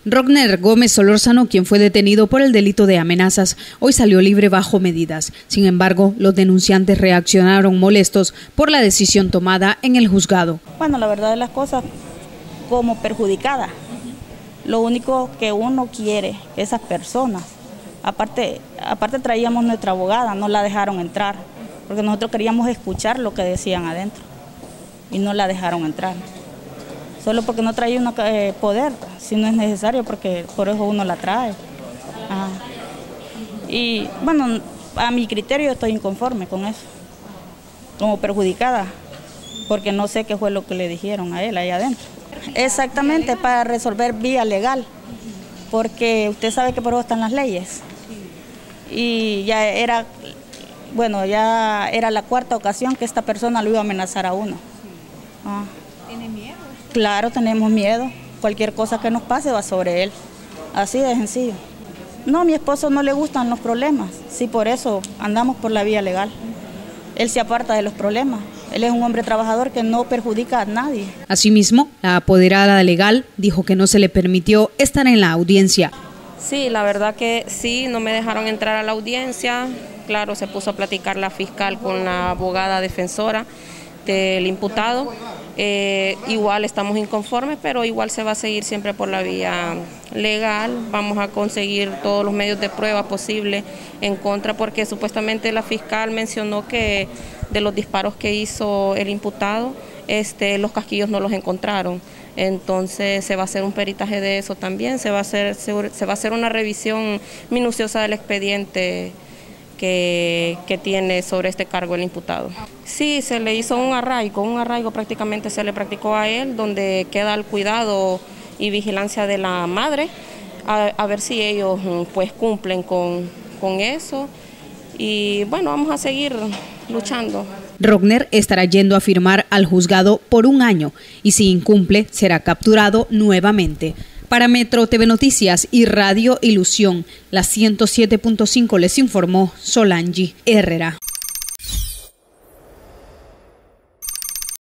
Rogner Gómez Solórzano, quien fue detenido por el delito de amenazas, hoy salió libre bajo medidas. Sin embargo, los denunciantes reaccionaron molestos por la decisión tomada en el juzgado. Bueno, la verdad de las cosas, como perjudicada. Lo único que uno quiere, esas personas, aparte traíamos nuestra abogada, no la dejaron entrar, porque nosotros queríamos escuchar lo que decían adentro y no la dejaron entrar. Solo porque no traía poder, si no es necesario, porque por eso uno la trae. Y bueno, a mi criterio estoy inconforme con eso, como perjudicada, porque no sé qué fue lo que le dijeron a él ahí adentro. Exactamente, para resolver vía legal, porque usted sabe que por eso están las leyes. Y ya era la cuarta ocasión que esta persona lo iba a amenazar a uno. ¿Tiene miedo? Claro, tenemos miedo. Cualquier cosa que nos pase va sobre él. Así de sencillo. No, a mi esposo no le gustan los problemas. Sí, por eso andamos por la vía legal. Él se aparta de los problemas. Él es un hombre trabajador que no perjudica a nadie. Asimismo, la apoderada legal dijo que no se le permitió estar en la audiencia. Sí, la verdad que sí, no me dejaron entrar a la audiencia. Claro, se puso a platicar la fiscal con la abogada defensora del imputado. Igual estamos inconformes, pero igual se va a seguir siempre por la vía legal. Vamos a conseguir todos los medios de prueba posible en contra, porque supuestamente la fiscal mencionó que de los disparos que hizo el imputado, los casquillos no los encontraron. Entonces se va a hacer un peritaje de eso también, se va a hacer una revisión minuciosa del expediente que tiene sobre este cargo el imputado. Sí, se le hizo un arraigo prácticamente se le practicó a él, donde queda el cuidado y vigilancia de la madre, a ver si ellos pues cumplen con eso. Y bueno, vamos a seguir luchando. Rogner estará yendo a firmar al juzgado por 1 año y si incumple será capturado nuevamente. Para Metro TV Noticias y Radio Ilusión, la 107.5 les informó Solange Herrera.